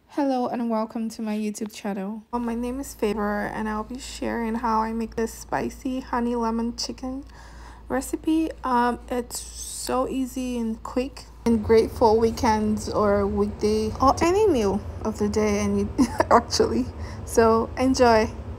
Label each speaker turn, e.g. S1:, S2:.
S1: Hello and welcome to my YouTube channel. My name is Favour and I'll be sharing how I make this spicy honey lemon chicken recipe. It's so easy and quick and great for weekends or weekday or any meal of the day and actually. So enjoy.